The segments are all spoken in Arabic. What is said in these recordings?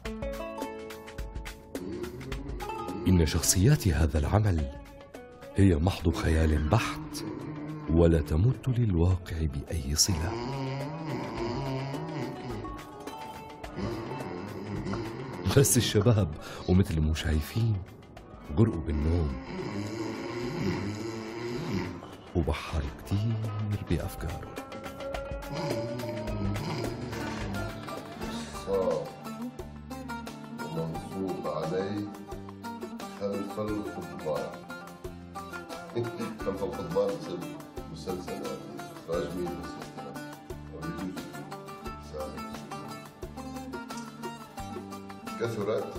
إن شخصيات هذا العمل هي محض خيال بحت ولا تمت للواقع بأي صلة. بس الشباب ومثل مو شايفين غرقوا بالنوم وبحروا كتير بأفكاره. صار ومنصوب عليه خلف القضبان. خلف القضبان مسلسل إخراج مين مسلسل كثرت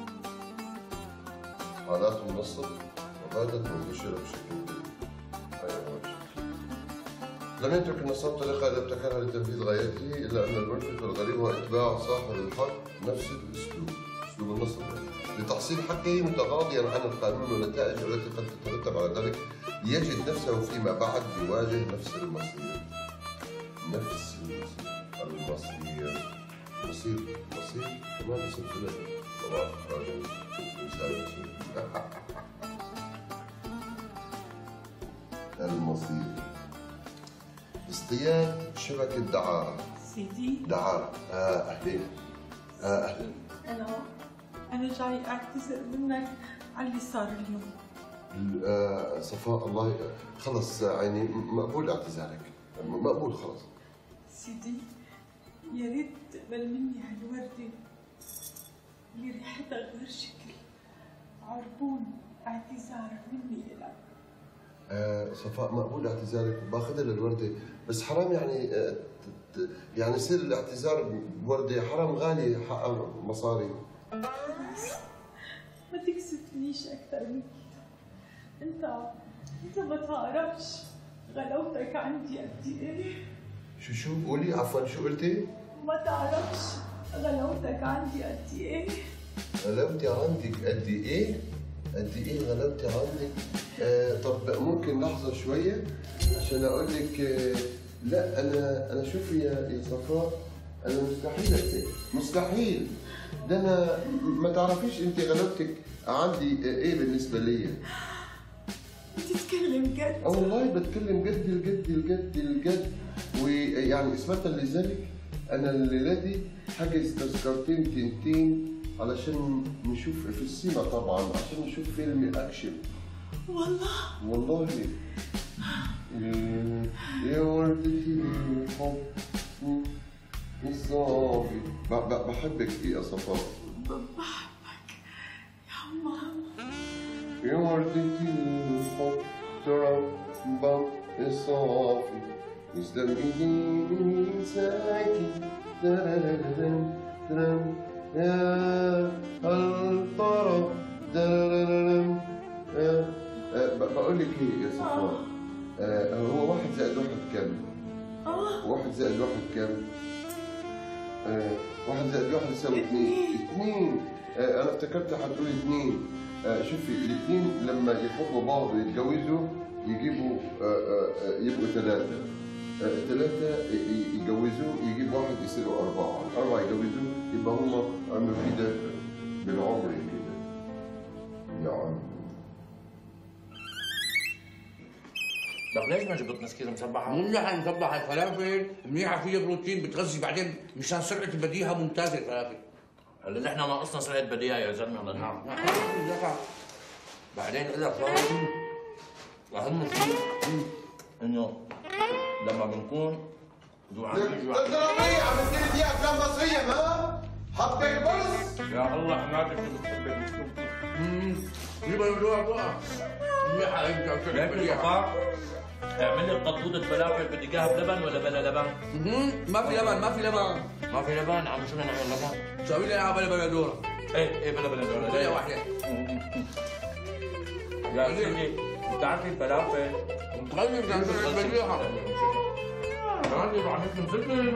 حالات النصب وباتت منتشرة بشكل كبير. لم يترك النصاب طريقة ابتكرها لتنفيذ غايته إلا أن الملفت والغريب هو إتباع صاحب الحق نفس الأسلوب، أسلوب النصب، لتحصيل حقه متغاضيا عن القانون والنتائج التي قد تترتب على ذلك، ليجد نفسه فيما بعد يواجه نفس المصير. نفس المصير. مصير كمان اسم فيلم طبعا راجل المصير. اصطياد شبكة دعارة. سيدي دعارة. أهلين. أهلا. أنا جاي أعتذر منك على اللي صار اليوم. صفاء الله خلص عيني مقبول اعتذارك، مقبول خلص. سيدي يا ريت تقبل مني هالوردة اللي ريحتها غير شكل، عربون اعتذار مني إلك. صفاء مقبول اعتذارك، باخذها للوردة، بس حرام يعني يصير الاعتذار بوردة حرام، غالي حقها مصاري. ما تكسفنيش أكثر من كده. أنت ما تعرفش غلاوتك عندي قد إيه. شو قولي عفوا، شو قلتي؟ ما تعرفش غلاوتك عندي قد إيه. غلاوتي عندك قد إيه؟ قد إيه غلاوتي عندك؟ طب ممكن لحظة شوية عشان أقول لك. لا أنا شوفي يا صفاء، أنا مستحيل أكتب، مستحيل. ده أنا ما تعرفيش أنت غلاوتك عندي إيه بالنسبة ليا. بتتكلم جد؟ والله بتكلم جد الجد. ويعني إثباتا لذلك أنا الليلة دي حاجز تذكرتين تنتين علشان نشوف في السينما طبعا، عشان نشوف فيلم أكشن. والله يا وردتي الحب الصافي. بحبك يا صفاء. بحبك يا ماما. يا وردتي الحب تربى الصافي يسلم ايدي ساكي يا الطرب. بقول لك ايه يا صفاء، هو 1 زائد 1 كام؟ 1 زائد 1 كام؟ 1 زائد 1 يساوي 2. أنا افتكرت هتقولي 2. شوفي الاثنين لما يحبوا بعض ويتجوزوا يجيبوا يبقوا 3. 3 يجوزوه يجيب 1 يصيروا 4. 4 يجوزوه يبقى هم عملوا كده بالعمر كده. يا عم طب ليش ما جبت مسكينه مسبحه؟ منيحه مسبحه الفلافل، منيحه فيها بروتين بتغذي، بعدين مشان سرعه البديهه ممتازه الفلافل. اللي نحن ناقصنا سرعه بديهه يا زلمه. نعم. بعدين إذا صار أهم شيء إنه لما بنكون جوعان تضربني عم تصير دي أفلام مصرية ما؟ حطيت بس؟ يا الله حماتك شو بتحبك يبقى يروح بقى. منيحه انت ليك صفاء اعمل لي قطوطة فلافل، بدي اياها بلبن ولا بلا لبن؟ ما في لبن. ما في لبن. عم شو بدنا نعمل لبن؟ سوي لي اياها بلا بلا دورة. ايه بلا بلا دورة. هي واحدة. يا سيدي بتعرفي الفلافل متغير عن البديهة. عندي بعمل مسكر.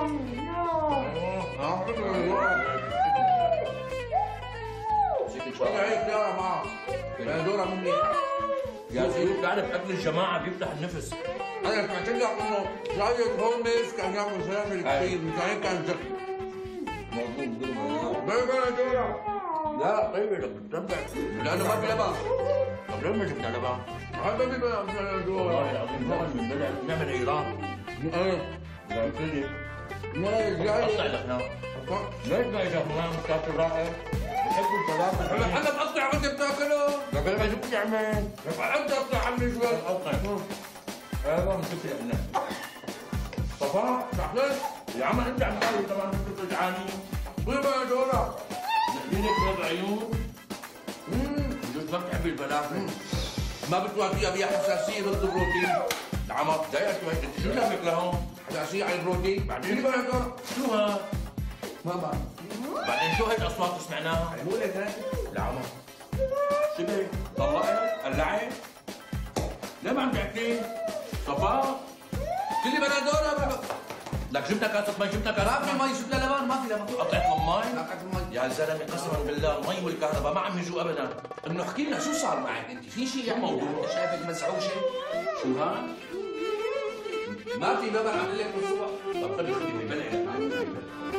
هيك يا معه. يا دورة منيحة. يا سيدي بتعرف اكل الجماعة بيفتح النفس. أنا سمعت لك إنه شايف هولمز كان يعمل فلافل كثير، مشان هيك كان ذكي. مظبوط. طيب انا دورة. لا طيب لك بتتبع. لانه ما في لبن. طب ليه ما جبنا لبن؟ هذا في بقى والله دورة. العظيم نقعد من بلد نعمل ايران. ايه قلت لي ما جاي. قطع لك ليش ما اجى هنا مسافر رايح؟ بحبوا الفلافل. انا بقطع وانت بتاكله. لكن ما جبت تعمل. انت اقطع عمي شوي. قطع. ايوه مسكت لك صفاء صحيح. يا عم انت عم تقول طبعا كنت جعانين. طيب انا دورة. نحكي لك بيض عيون. بجوز ما بتحبي الفلافل. ما بتوافيها فيها حساسية ضد البروتين. العمر ضايقت شوي انت شو جابك لهون؟ حساسية على البروتين. بعدين بقى دورة. شو هاد؟ ما بعرف. بعدين شو هاي الاصوات اللي سمعناها؟ مو لك هاي. العمر شبه طلعت قلعت ليه ما عم تحكي؟ صفاء كلي بندورة. لك جبنا كاسة مي جبنا ما كاسة في مي شفت لبن ما في لبن. قطعت من مي؟ لا قطعت المي. يا زلمه قسما بالله المي والكهرباء ما عم يجوا ابدا. انه احكي لنا شو صار معك انت؟ في شيء يعني موضوع. انت شايفك مسعوشه؟ شو هاد؟ ما في لبن عم لك من الصبح. طب خلي خلي ببلع لك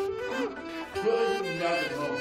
شو اسم بلادك هون؟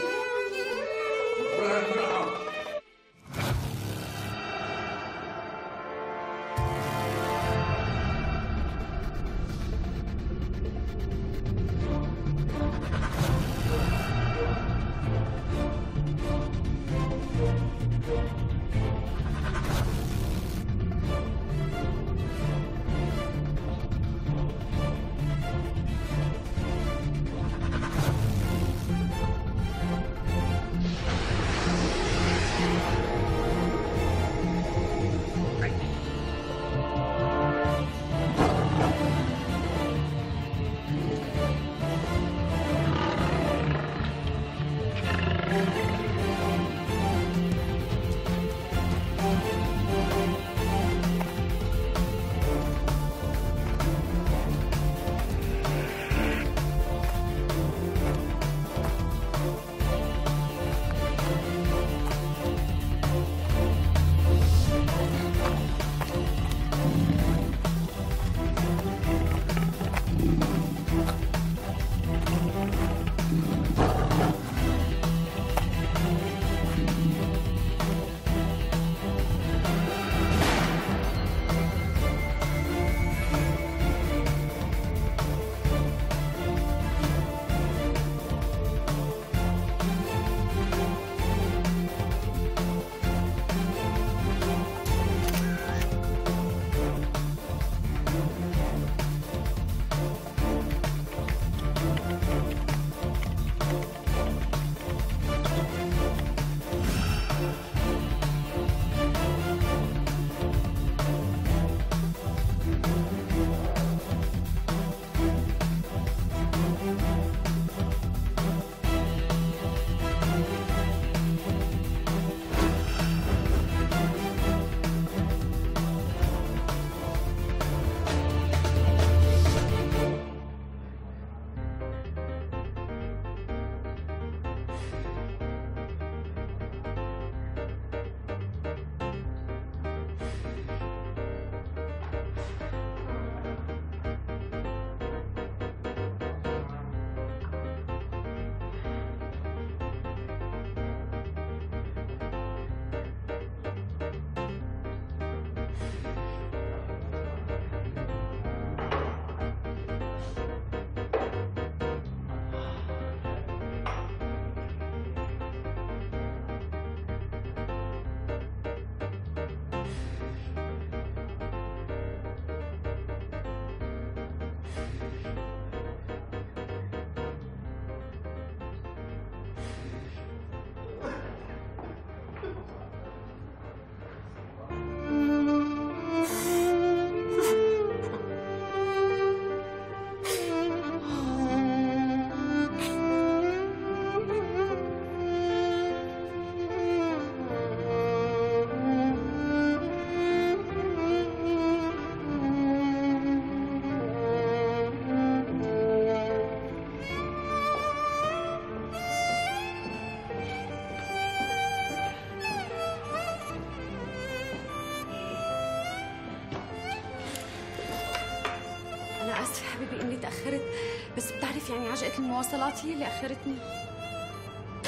حبيبي اني تاخرت، بس بتعرف يعني عجقه المواصلات هي اللي اخرتني.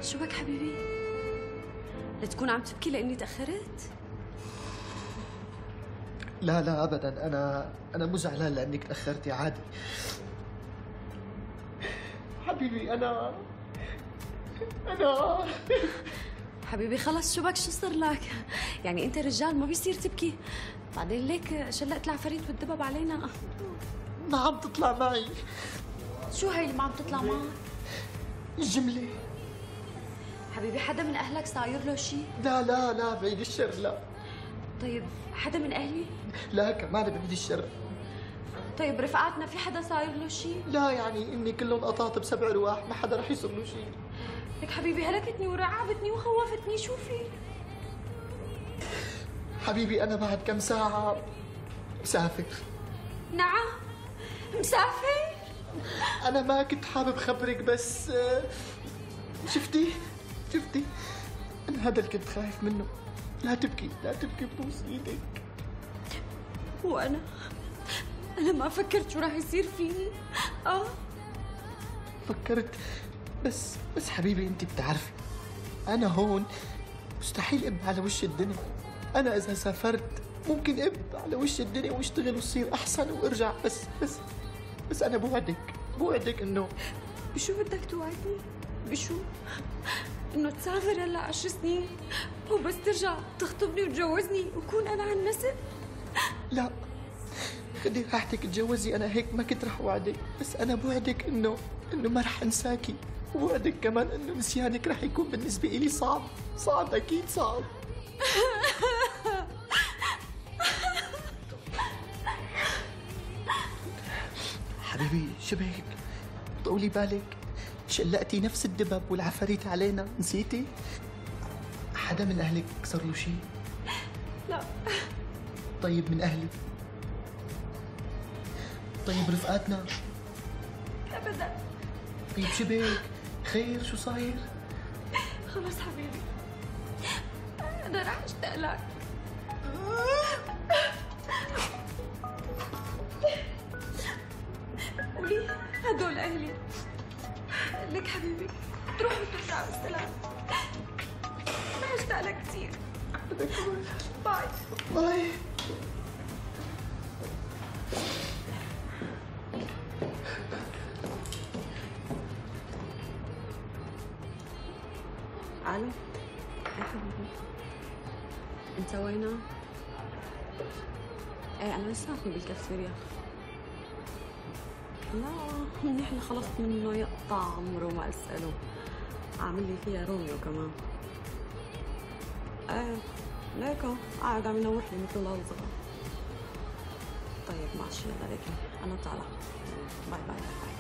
شو بك حبيبي؟ لتكون عم تبكي لاني تاخرت؟ لا لا ابدا، انا مو زعلان لانك تاخرتي، عادي. حبيبي انا حبيبي خلص شو بك، شو صار لك؟ يعني انت رجال ما بيصير تبكي، بعدين ليك شلقت العفاريت والدبب علينا. ما عم تطلع معي. شو هي اللي ما عم تطلع معك؟ الجملة. حبيبي حدا من اهلك صاير له شيء؟ لا لا لا، بعيد الشر، لا. طيب حدا من اهلي؟ لا كمان بعيد الشر. طيب رفقاتنا في حدا صاير له شيء؟ لا يعني اني كلهم قطعت ب7 رواح، ما حدا رح يصير له شيء. لك حبيبي هلكتني ورعبتني وخوفتني، شو في؟ حبيبي انا بعد كم ساعة مسافر. نعم مسافر؟ انا ما كنت حابب خبرك، بس شفتي انا هذا اللي كنت خايف منه. لا تبكي لا تبكي، ببوس ايدك. وانا ما فكرت شو راح يصير فيني. فكرت، بس حبيبي انت بتعرفي انا هون مستحيل اب على وش الدنيا. انا اذا سافرت ممكن اب على وش الدنيا واشتغل وتصير احسن وارجع، بس انا بوعدك انه. بشو بدك توعدني؟ بشو؟ انه تسافر هلا 10 سنين وبس ترجع تخطبني وتجوزني وكون انا عن نسب؟ لا خدي راحتك، تجوزي، انا هيك ما كنت رح اوعدك، بس انا بوعدك انه ما رح انساكي، وبوعدك كمان انه نسيانك رح يكون بالنسبه لي صعب اكيد صعب. حبيبي شبهك، طولي بالك، شلقتي نفس الدبب والعفاريت علينا، نسيتي؟ حدا من اهلك صار له شيء؟ لا. طيب من اهلي؟ طيب رفقاتنا؟ ابدا. طيب شبهك، خير شو صاير؟ خلص حبيبي انا رح اشتاق لك. قولي هدول اهلي. لك حبيبي تروح وترجع بالسلام. رح اشتاق لك كثير. باي. الو يا حبيبي، انت وينه؟ ايه انا لساتني بالكافتيريا. لا منيح اللي خلصت منه، يقطع عمره ما اساله، عامل لي فيها روميو كمان. ايه ليكو قاعد عم ينوح لي مثل الاولاد صغار. طيب ماشي يلا ليكي انا طالعه. باي باي باي.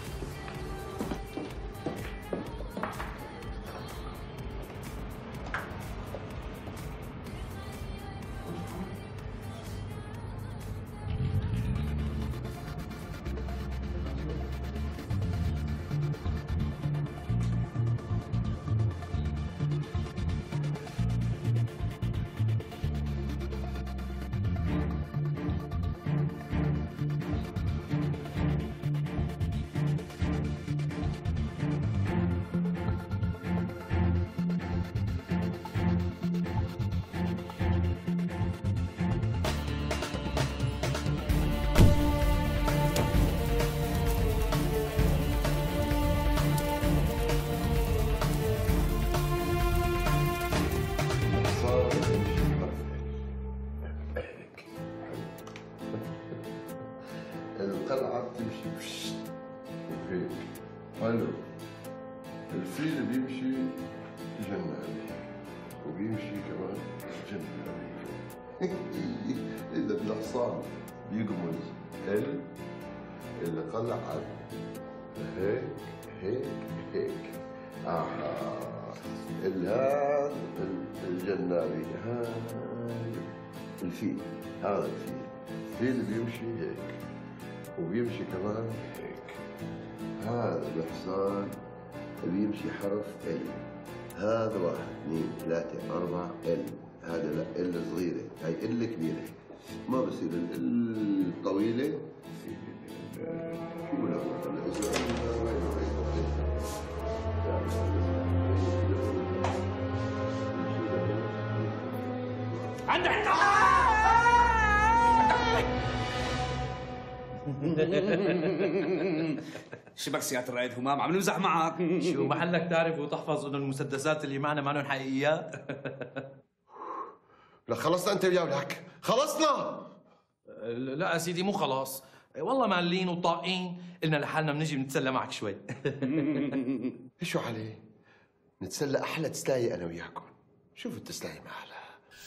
القلعة بتمشي وهيك حلو. الفيل بيمشي جنابي وبيمشي كمان جنابي. إذا الحصان بيقمز القلعة هيك هيك هيك. هذا الجنابي، هذا الفيل، هذا الفيل بيمشي هيك وبيمشي كمان هيك. هذا الحصان بيمشي حرف ال. هذا 1 2 3 4 ال. هذا لا ال صغيره، هاي ال كبيره، ما بصير ال الطويله ولا عندك شبك سيادة الرائد همام، عم نمزح معك. شو محلك تعرف وتحفظ انه المسدسات اللي معنا ما حقيقيات؟ لا خلصنا انت وياه ولك، خلصنا. لا يا سيدي مو خلاص، والله مالين وطاقين، قلنا لحالنا بنجي بنتسلى معك شوي. شو عليه؟ نتسلى احلى تسلاية انا وياكم. شوفوا التسلاية ما احلى.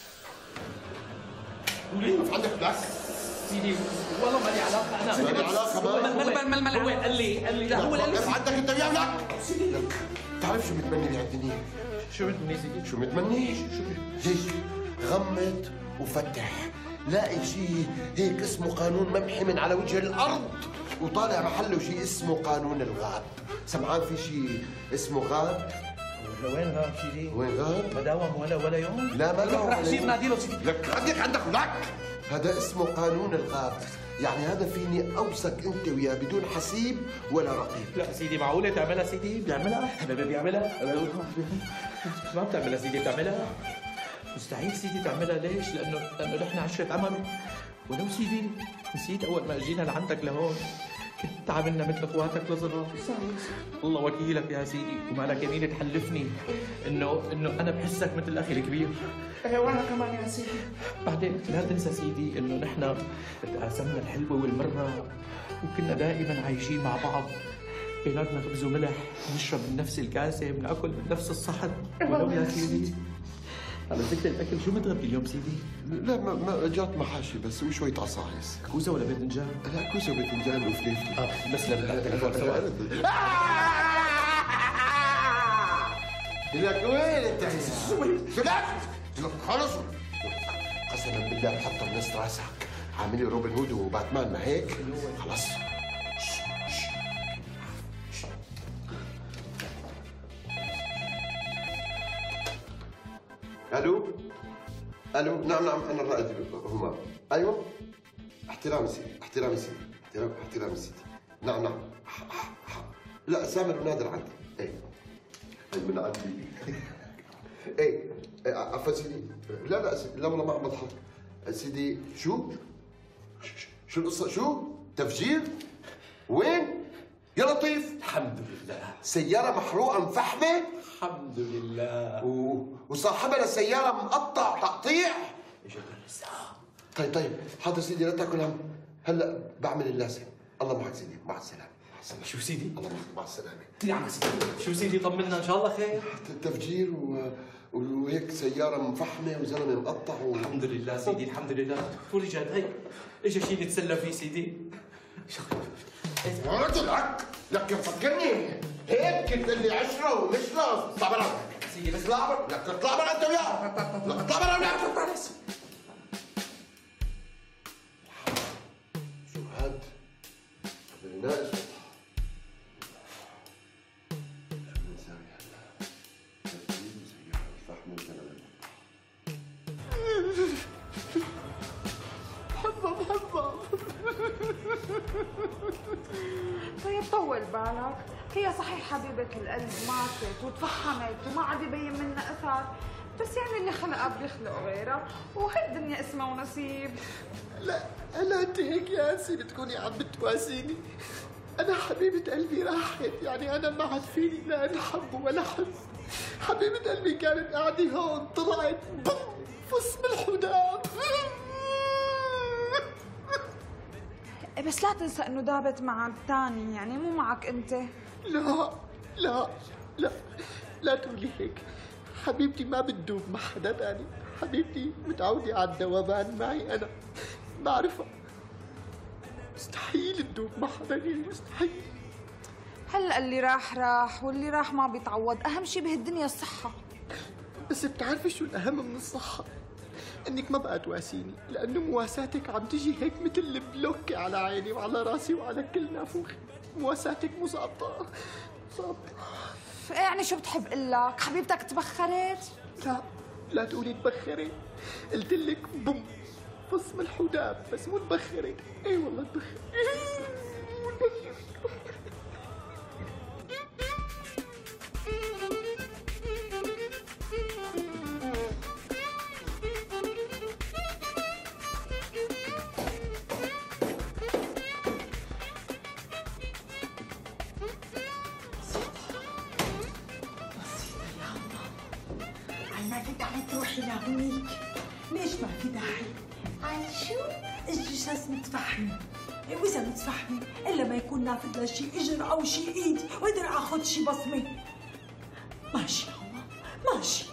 وليه عندك لا سيدي والله ما لي علاقه انا. ما لي علاقه هو قال لي لا هو قال لي عندك انت وياه ولك. سيدي بتعرف شو متمني بهالدنيا؟ شو متمني سيدي؟ شو متمني؟ هيك غمض وفتح، لاقي شيء هيك اسمه قانون ممحي من على وجه الارض وطالع محله شيء اسمه قانون الغاب. سمعان في شيء اسمه غاب؟ وين غاب سيدي؟ وين غاب؟ ما داوم ولا يوم؟ لا ما داوم. رح نصير ناديله سيدي. لك عندك لك هذا اسمه قانون الغاب، يعني هذا فيني اوثق انت وياه بدون حسيب ولا رقيب. لا سيدي معقوله تعملها سيدي؟ بيعملها؟ ما بتعملها سيدي، بتعملها؟ مستحيل سيدي تعملها. ليش؟ لانه نحن عشرة عمر. ولو سيدي نسيت اول ما اجينا لعندك لهون كنت عاملنا مثل اخواتك الصغار. الله وكيلك يا سيدي، ومالك يمين تحلفني انه انا بحسك مثل اخي الكبير. وانا كمان يا سيدي. بعدين لا تنسى سيدي انه نحن تقاسمنا الحلوه والمره، وكنا دائما عايشين مع بعض، بيناتنا خبز وملح، نشرب من نفس الكاسه، بناكل من نفس الصحن. ولو يا سيدي على ذكر الاكل، شو متغدي اليوم سيدي؟ لا ما جات محاشي بس وشوية عصايص. كوسه ولا باذنجان؟ لا كوسة وباذنجان وفليفلي. بس للتليفون سوا. لك وين انت؟ شو لك؟ خلص قسما بالله بحطها بنص راسك. عاملي روبن هود وباتمان ما هيك؟ خلص. الو نعم انا الرائد همام. ايوه احترامي سيدي. نعم لا سامر ونادر عندي. اي من عندي. اي عفوا سيدي. لا والله ما عم بضحك سيدي. شو القصه؟ شو تفجير؟ وين يا لطيف؟ الحمد لله. سيارة محروقة مفحمة؟ الحمد لله. وصاحبها للسيارة مقطع تقطيع؟ اجت الساعة. طيب حاضر سيدي لا تاكل هم. هلا بعمل اللازم. الله معك سيدي. مع السلامة. شو سيدي؟ الله معك مع السلامة. نعم سيدي. شو سيدي طمنا ان شاء الله خير. تفجير وهيك سيارة مفحمة وزلمة مقطع الحمد لله سيدي الحمد لله. فرجت هي اجى شيء نتسلى فيه سيدي. لك مفكرني هيك كنت لي 10 ومشرف. اطلع برا سيدي بس اطلع برا. لك اطلع برا انت وياه. لك اطلع برا. شو هاد؟ ناقص. شو بنساوي هلا؟ تفجير وسيارة الفحم وزلمة. بحبها. طيب طول بالك، هي صحيح حبيبة القلب ماتت وتفحمت وما عاد يبين منها اثر، بس يعني اللي خلقها بيخلق غيرها، وهالدنيا اسمها ونصيب. لا انت هيك يا انسي بتكوني عم بتواسيني. انا حبيبة قلبي راحت، يعني انا ما عاد فيني لا انحب ولا حب. حبيبة قلبي كانت قاعدة هون، طلعت بوم فص بالحداب. بس لا تنسى انه دابت مع الثاني، يعني مو معك انت. لا تقولي هيك. حبيبتي ما بتدوب مع حدا ثاني. حبيبتي متعودة على الذوبان معي أنا، بعرفها. مستحيل تدوب مع حدا غيري، مستحيل. هلا اللي راح واللي راح ما بيتعوض، أهم شيء بهالدنيا الصحة. بس بتعرفي شو الأهم من الصحة؟ إنك ما بقى تواسيني، لأنه مواساتك عم تجي هيك مثل البلوكة على عيني وعلى راسي وعلى كل نافوخي. مواساتك مو ظابطة. يعني شو بتحب اقول لك؟ حبيبتك تبخرت؟ لا تقولي تبخرت. قلت لك بوم فص من الحداب، بس مو تبخرت. اي والله تبخرت. ما في داعي تروحي لهونيك. ليش ما في داعي؟ عن شو؟ الجثث متفحمة، وإذا متفحمة إلا ما يكون نافذ لها شي إجر أو شي إيد وقدر آخذ شي بصمة. ماشي هو ماشي.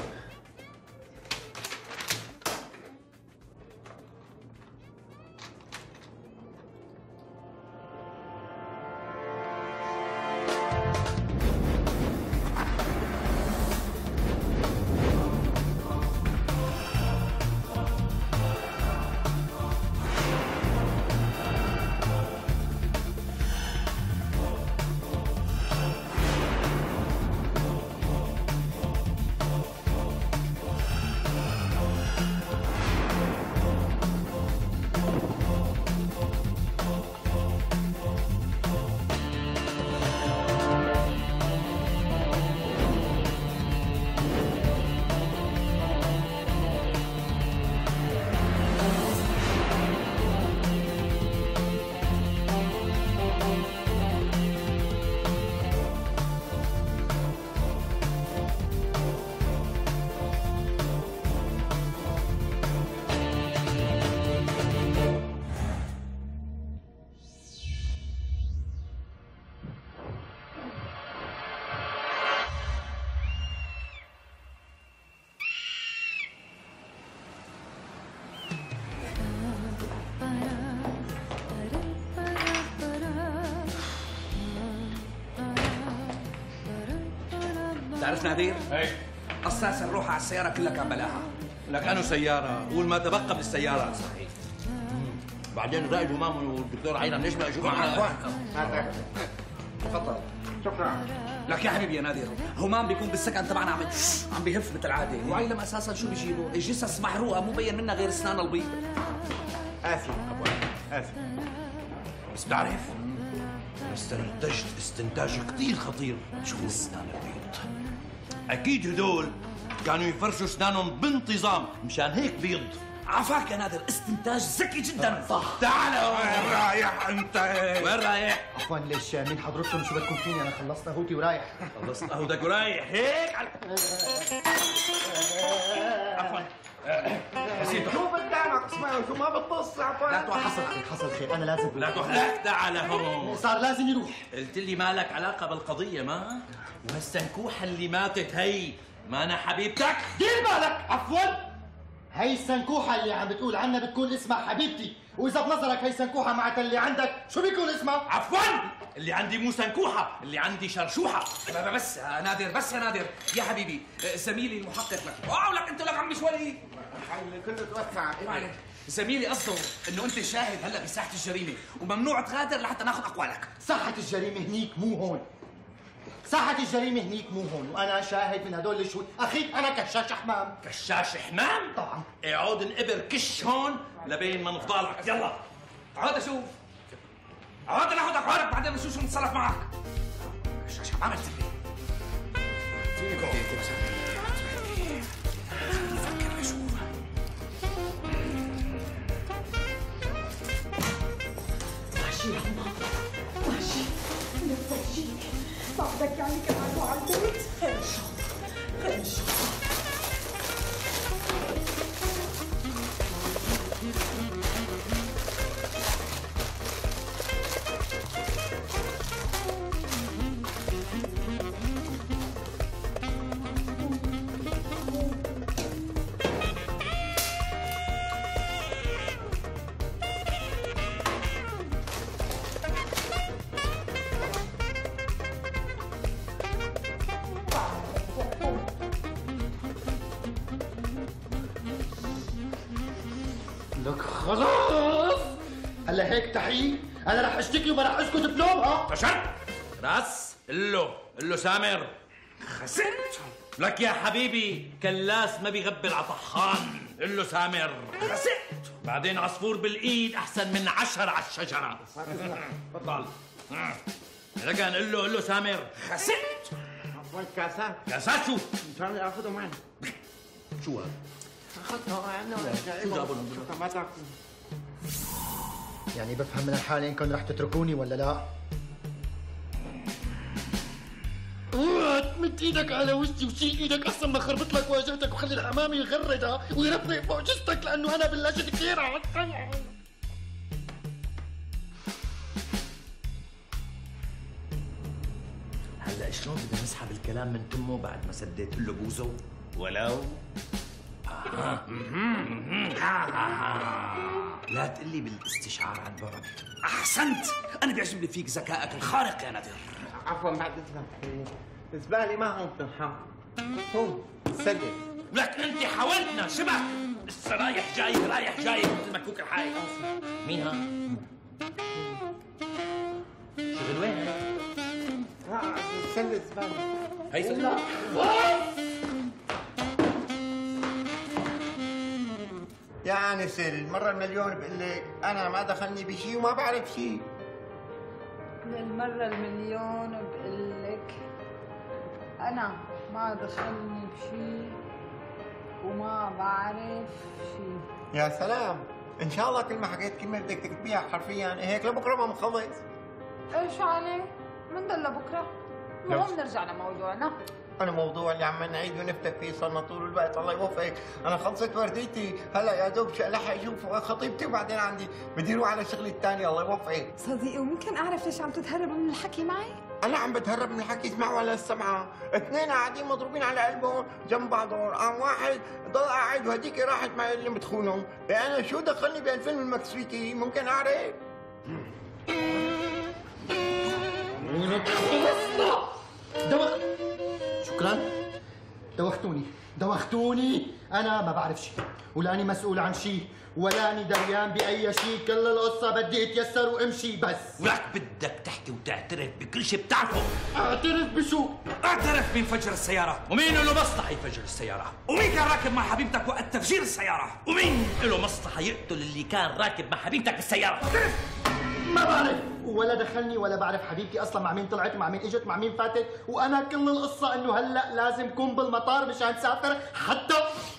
تعرف نادر؟ ايه اساسا الروحه على السياره كلها كان بلاها. لك انو سياره؟ قول ما تبقى من السياره. صحيح. بعدين الرائد همام والدكتور عينة ليش ما اجوا معنا؟ تفضل. شكرا. لك يا حبيبي يا نادر، همام بيكون بالسكن تبعنا عم بيهف مثل العاده، وعيلم اساسا شو بيجيبوا؟ الجثث محروقه مو بين منها غير اسنان البيض. آسف أبوي آسف. بس بتعرف استنتجت استنتاج كثير خطير. شو اسنان البيض؟ اكيد هدول كانوا يفرشوا اسنانهم بانتظام مشان هيك بيض. عفاك يا نادر، استنتاج ذكي جدا. صح. تعال وين رايح انت؟ وين رايح؟ عفوا ليش مين حضرتكم شو بدكم فيني؟ انا خلصت قهوتي ورايح. خلصت قهوتك ورايح هيك عفوا شو قدامك اسمعوا شو ما بتبص عفوا. لا حصل خير انا لازم لا تحلك. تعال هون. صار لازم يروح. قلت لي ما لك علاقه بالقضيه ما؟ وهالسنكوحه اللي ماتت هي ما انا حبيبتك؟ دير بالك. عفوا هي السنكوحة اللي عم بتقول عنها بتكون اسمها حبيبتي، وإذا بنظرك هي سنكوحة معناتها اللي عندك شو بيكون اسمها؟ عفوا اللي عندي مو سنكوحة، اللي عندي شرشوحة. بس يا نادر، بس يا نادر يا حبيبي، زميلي المحقق لك لك انت لك عمي شوي كله توسع. زميلي قصده انه انت شاهد هلا بساحة الجريمة وممنوع تغادر لحتى ناخذ اقوالك. ساحة الجريمة هنيك مو هون. ساحة الجريمة هنيك مو هون، وأنا شاهد من هدول الشهود، أخيك أنا كشاش حمام. كشاش حمام؟ طبعا. اقعد انقبر كش هون لبين ما نفضلك. يلا اقعد اشوف، اقعد ناخذ اقوالك بعدين بنشوف شو نتصرف معك. كشاش حمام قلت لي. ماشي يا عمار ماشي. نفرجيك بعدك يعني كمان على البيت. خير ان شاء الله خير ان شاء الله. لك خلاص هلا هيك تحقيق انا رح اشتكي وما رح اسكت بلومها. فشل راس. قل له سامر خسرت. لك يا حبيبي كلاس ما بيغبل على طحان. قل له سامر خسرت. بعدين عصفور بالايد احسن من 10 على الشجره. تفضل رجع. قل له سامر خسرت. عفوا كاسات. كاسات شو؟ مشان اخذهم معي. شو هذا؟ اخذها عنا شو جابوا لهم؟ ما تاكل. يعني بفهم من الحالة إنكم رح تتركوني ولا لا؟ حط ايدك على وشي وشيل ايدك احسن ما خربط لك واجهتك وخلي الحمام يغردها ويرفرق فوق جثتك لانه انا بلشت كثير. هلا شلون بدنا نسحب الكلام من تمه بعد ما سديت له بوزه؟ ولو لا تقلي بالاستشعار عن بعد. احسنت، انا بيعجبني فيك ذكائك الخارق يا نادر. عفوا بعد اذنك، الزباله ما هون تنحط، هون سجل. لك انت حاولتنا شبك لسه رايح جاي رايح جاي مثل مكوك الحي. مين ها؟ شغل وين هي؟ سله الزباله. هي سله؟ يا انسه المره المليون بقول لك انا ما دخلني بشيء وما بعرف شيء. للمرة المليون بقول لك أنا ما دخلني بشي وما بعرف شي. يا سلام، ان شاء الله كل ما حكيت كلمه بدك تكتبيها حرفيا هيك لبكره ما مخلص. ايش عليه؟ من ضل لبكره؟ المهم نرجع لموضوعنا. انا موضوع اللي عم نعيد ونفتك فيه صرنا طول الوقت. الله يوفقك. انا خلصت ورديتي هلا يا دوب لحق اشوف خطيبتي وبعدين عندي بدي اروح على شغلي الثاني. الله يوفقك صديقي، وممكن اعرف ليش عم تتهرب من الحكي معي؟ انا عم بتهرب من الحكي، اسمع ولا السمعه. اثنين قاعدين مضروبين على قلبهم جنب بعضهم، قام واحد ضل قاعد وهديك راحت مع اللي بتخونه. انا شو دخلني بهالفيلم المكسيكي؟ ممكن اعرف؟ شكرا. دوختوني. انا ما بعرف شيء ولاني مسؤول عن شيء ولاني دريان باي شيء. كل القصه بدي اتيسر وامشي بس. ولك بدك تحكي وتعترف بكل شيء بتعرفه. اعترف بشو؟ اعترف مين فجر السيارة، ومين له مصلحة يفجر السيارة، ومين كان راكب مع حبيبتك وقت تفجير السيارة، ومين له مصلحة يقتل اللي كان راكب مع حبيبتك بالسيارة. ما بعرف ولا دخلني ولا بعرف حبيبتي اصلا مع مين طلعت ومع مين اجت مع مين فاتت. وانا كل القصه انه هلا لازم كون بالمطار مشان سافر حتى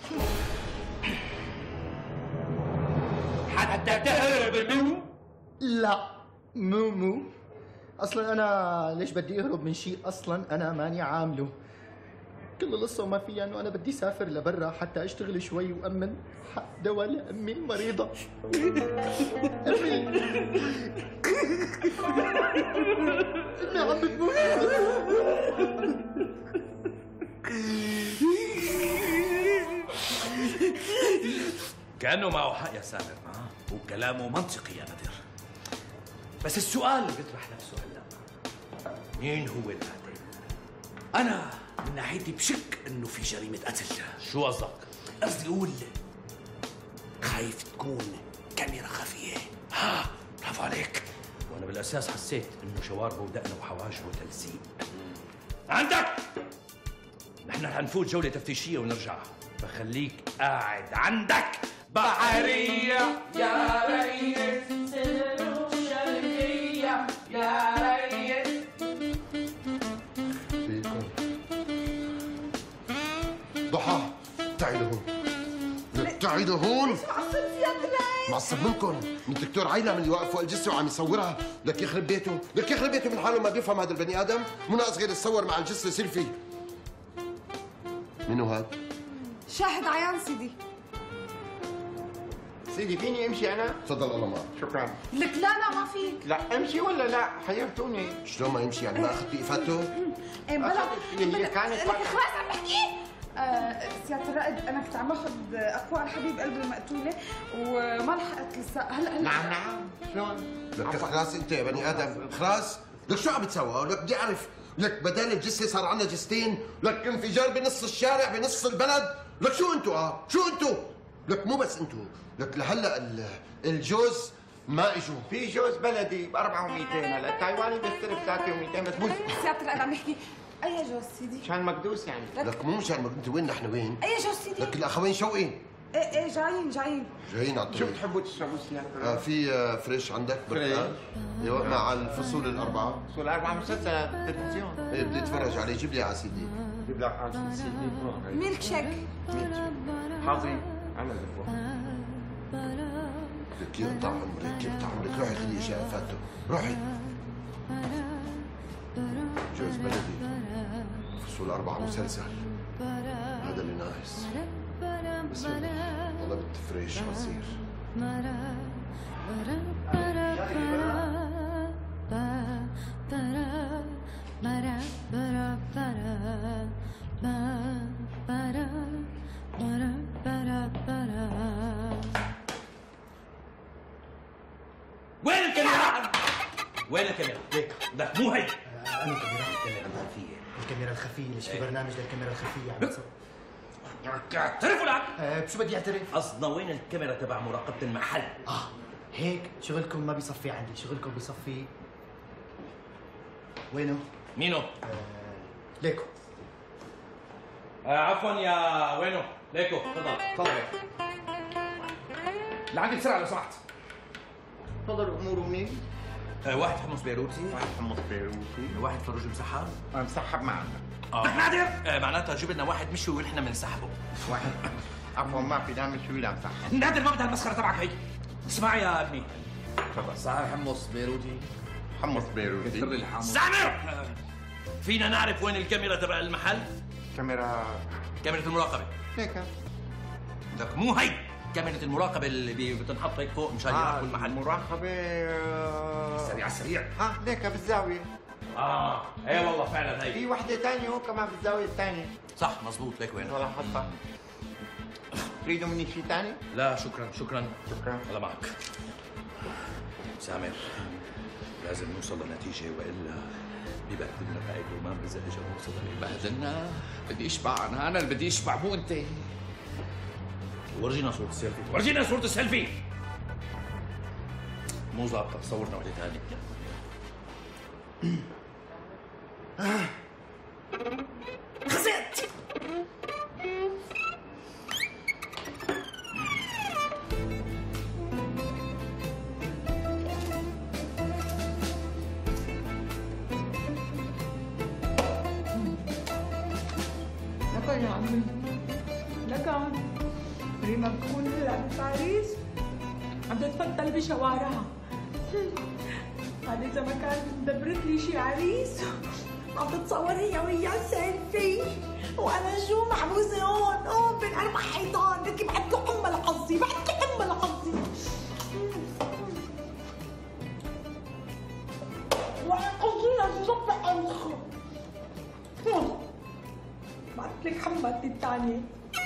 تهرب منه. لا مو اصلا انا ليش بدي اهرب من شيء اصلا انا ماني عامله. كل القصه وما فيها انه انا بدي سافر لبرا حتى اشتغل شوي وامن حق دواء لامي المريضه. امي عم بتموت. كأنه معه حق يا سامر، وكلامه منطقي يا نادر. بس السؤال اللي بيطرح نفسه هلا، مين هو القاتل؟ أنا من ناحيتي بشك إنه في جريمة قتل. شو قصدك؟ قصدي أقول خايف تكون كاميرا خفية. برافو عليك. وأنا بالأساس حسيت إنه شواربه ودقنه وحواجبه تلزيق. عندك؟ نحن رح نفوت جولة تفتيشية ونرجع، فخليك قاعد عندك. بحرية يا ريس، سلو شرقية يا ريس. ضحى تعي لهون. تعي لهون. معصب يا ترى؟ معصب منكم، من الدكتور عيلة من اللي واقف فوق الجثة وعم يصورها. لك يخرب بيته، لك يخرب بيته من حاله ما بيفهم هذا البني آدم. مو ناقص غير يتصور مع الجثة سيلفي. منو هاد؟ شاهد عيان سيدي. سيدي فيني امشي انا؟ تفضل الله معك. شكرا. لك لا ما فيك. لا امشي ولا لا؟ حيرتوني. شلون ما يمشي يعني؟ ما اخذت افادته؟ ايه بلا اللي كانت لك خلاص عم بحكي. سيادة الرائد أنا كنت عم باخذ أكواع الحبيب قلبي المقتولة وما لحقت لسه. هلا نعم شلون؟ لك خلاص انت يا بني ادم خلاص. لك شو عم بتسوى؟ لك بدي اعرف. لك بدل الجثه صار عندنا جثتين. لك انفجار بنص الشارع بنص البلد. لك شو انتو شو انتو؟ لك مو بس انتو، لك لهلا الجوز ما اجوا. في جوز بلدي ب 400 هلا، التايواني بيختلف 300 بس مو سيادة الرائد عم نحكي أي جوز سيدي؟ مشان مقدوس يعني. لك مو مشان انت وين نحن وين؟ أي جوز سيدي؟ لك الاخوين شوقي. ايه جايين جايين على شو الطريق. بتحبوا تشربوا سيادة؟ في فريش عندك برتقال؟ ايوه مع الفصول الاربعه. الفصول الاربعه مسلسل تلفزيون. ايه بدي اتفرج عليه. جيب لي على سيدي. جيب لك على سيدي. ميلك شيك. حاظي عمل لك. لك يقطع عمرك يقطع عمرك. روحي خلي اشياء فاتته. روحي. جوز بلدي والأربعة مسلسل، هذا اللي ناقص. بس طلبت فريش عصير. وين الكاميرا؟ وين الكاميرا؟ ليك لا مو هي. أنا الكاميرا الخفية. الكاميرا الخفية، ليش في برنامج للكاميرا الخفية عم بتصور؟ اعترفوا لك؟ بشو بدي اعترف؟ قصدنا وين الكاميرا تبع مراقبة المحل؟ هيك شغلكم ما بيصفي عندي، شغلكم بيصفي. وينه؟ مينو؟ ليكو. عفوا يا وينو؟ ليكو تفضل. تفضل. لعندي بسرعة لو سمحت. تفضلوا اموره منين؟ واحد حمص بيروتي، واحد حمص بيروتي، واحد فروج مسحب. مسحب معنا. بدك نادر؟ معناتها جيب لنا واحد مشوي ونحن بنسحبه. واحد عفوا ما في نعمل شو لا مسحب. نادر ما بدها المسخرة تبعك هي. اسمع يا ابني. تفضل. صحيح حمص بيروتي؟ حمص بيروتي. كثر لي الحمص. سامر! فينا نعرف وين الكاميرا تبع المحل؟ كاميرا المراقبة. هيك. لك مو هي كاميرا المراقبة اللي بتنحط هيك فوق مشان يراقبوا المحل. المراقبة سريع سريع. ليك بالزاوية. ايه والله فعلا هي. في وحدة ثانية هو كمان بالزاوية الثانية. صح مزبوط. ليك وين؟ ولا حطها. تريدوا مني شيء ثاني؟ لا شكرا. شكرا. الله معك. سامر لازم نوصل لنتيجة والا ببهدلنا قائد الرومان اذا اجى ونوصل بهدلنا؟ بدي اشبع انا اللي بدي اشبع مو انت. ورجينا صورة السيلفي. ورجينا صورة السيلفي. مو ظابطة. صورنا وحدة ثانية. خسرت. لك يا عمي لك ريما بتكون هلا بباريس عم تتفتل بشوارعها. هذا اذا ما كان مدبرت لي شي عريس عم تتصور هي وياه سيلفي وانا شو محبوسه هون بين اربع حيطان. بدي بعد له حمى لحظي، بعد له حمى لحظي. وقصينا الصبح انسخه. بعت لك حماتي الثانيه.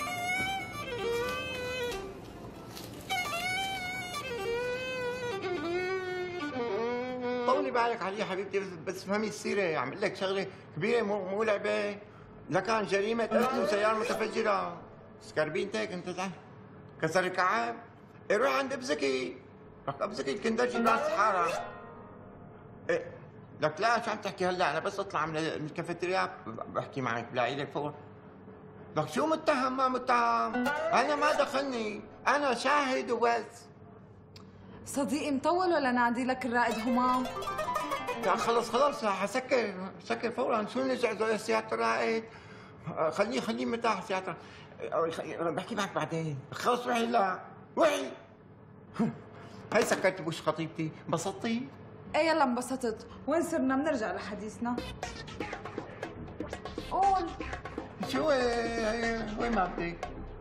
طولي بالك علي حبيبتي، بس فهمي السيرة. عم اقول لك شغلة كبيرة مو لعبة. لكان جريمة قتل وسيارة متفجرة. سكربينتك انت كسر الكعب. روح عند ابزكي. رح ابزكي الكندرجي تبع الصحارى. لك لا شو عم تحكي هلا؟ انا بس اطلع من الكافيتريا بحكي معك بلاقي لك فوق. لك شو متهم ما متهم؟ انا ما دخلني، انا شاهد وبس. صديقي مطول ولا نادي لك الرائد همام؟ لا خلص حسكر فورا. شو نرجع يا سيادة الرائد؟ خليه مرتاح سيادة. بحكي معك بعدين. خلص روحي. لا روحي. هي سكرت بوش خطيبتي. انبسطتي؟ ايه يلا انبسطت. وين صرنا؟ بنرجع لحديثنا. قول. شو وين ما بدك؟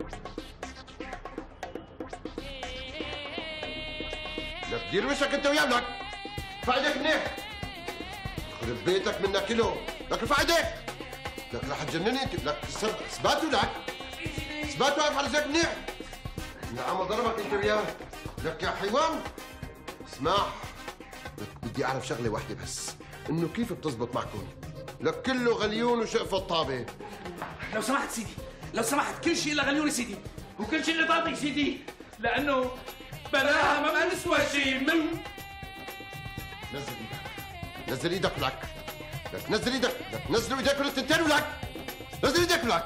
لك دير وشك انت وياه. لك ارفع ايديك منيح. خرب بيتك منا كيلو. لك ارفع ايديك. لك رح تجنني انت. لك اثباتوا. لك اثباتوا. واقف على زيك منيح. نعم ضربك انت وياه. لك يا حيوان اسمع. لك بدي اعرف شغله واحده بس، انه كيف بتزبط معكم. لك كله غليون وشقفة طابه. لو سمحت سيدي، لو سمحت كل شيء غليون سيدي، وكل شيء طابق سيدي، لانه بلاها ما بنسوى شيء من. نزل ايدك. نزل ايدك ولك. لك نزل ايدك. لك نزلوا ايديكم التنتين ولك. نزل ايدك ولك.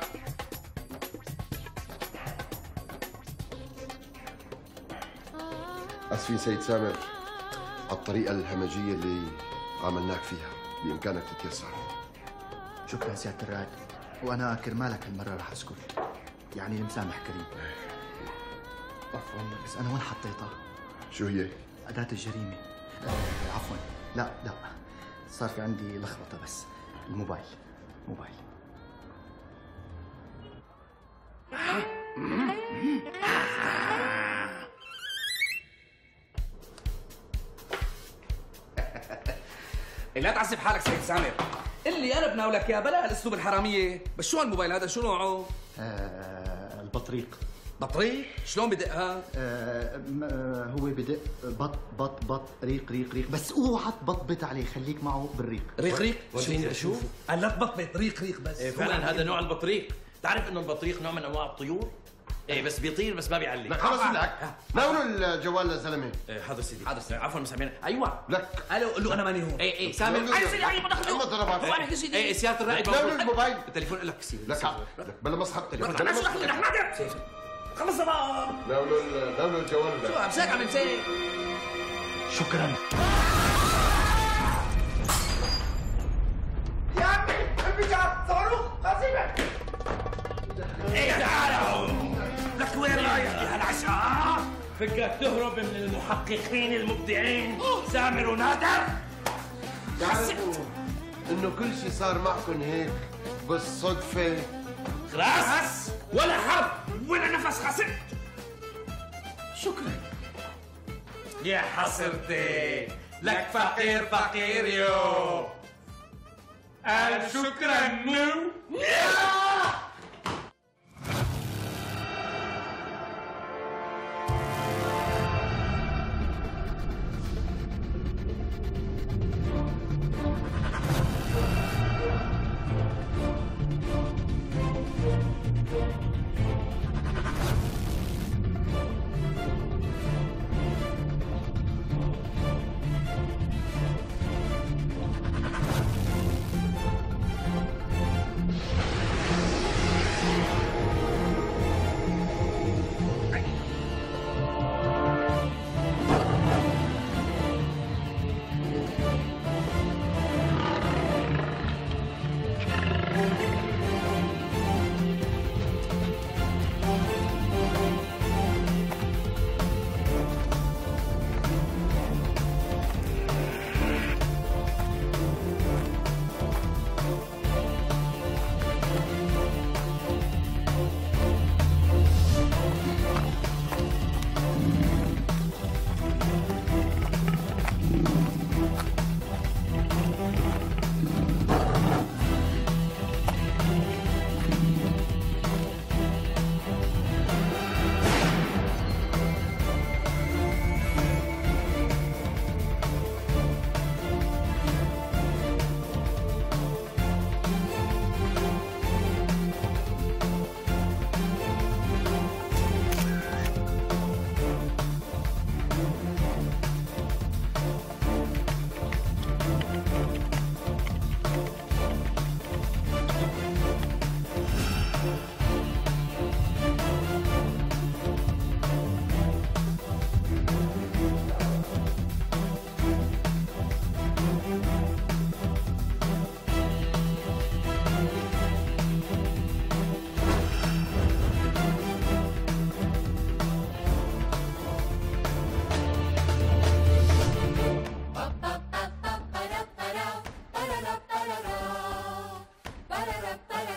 اسفين سيد سامر على الطريقة الهمجية اللي عاملناك فيها. بإمكانك تتيسر. شكرا سيادة الرائد، وأنا كرمالك هالمرة رح أسكت. يعني المسامح كريم. عفوا. بس أنا وين حطيتها؟ شو هي؟ أداة الجريمة. عفوا. لا صار في عندي لخبطة. بس الموبايل. لا تعذب حالك سيد سامر. اللي انا بناولك يا بلا هالاسلوب الحراميه. بس شو هالموبايل هذا شو نوعه؟ البطريق. بطريق؟ شلون بدقها؟ هو بدق بط ريق ريق ريق، بس اوعى تبطبط عليه، خليك معه بالريق. ريق ريق؟ ورجيني اشوف. قال لا تبطبط، ريق ريق بس. فعلا هذا نوع البطريق. تعرف انه البطريق نوع من انواع الطيور؟ ايه بس بيطير بس ما بيعلق. لك خلص لك ناولوا الجوال للزلمه. حاضر سيدي. حاضر سيدي. عفوا مسامحين. ايوه لك الو قول له انا ماني هون. ايه سامر. انا سيدي عيب بدخل ما ضربك. وانا يا سيدي. ايه سياده الرائد ناولوا الموبايل. التليفون لك سيدي. لك بلا مسخر. انا شو دخلني احمد؟ خلص بقى. ناولوا الجوال. شو امسك عم امسك. شكرا. يا عمي انفجار صاروخ قصيبه. ايه تعالوا. لك وين رايح يا هالعشاء؟ فكرك تهرب من المحققين المبدعين سامر ونادر؟ تعرفوا انه كل شيء صار معكم هيك بالصدفه. خلاص ولا حرب ولا نفس خسرت. شكرا يا حصرتي. لك فقير فقير يو. ألف شكرا نو. Ba-da-da-ba-da-da.